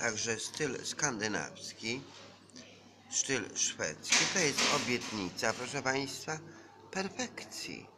Także styl skandynawski, styl szwedzki to jest obietnica, proszę Państwa, perfekcji.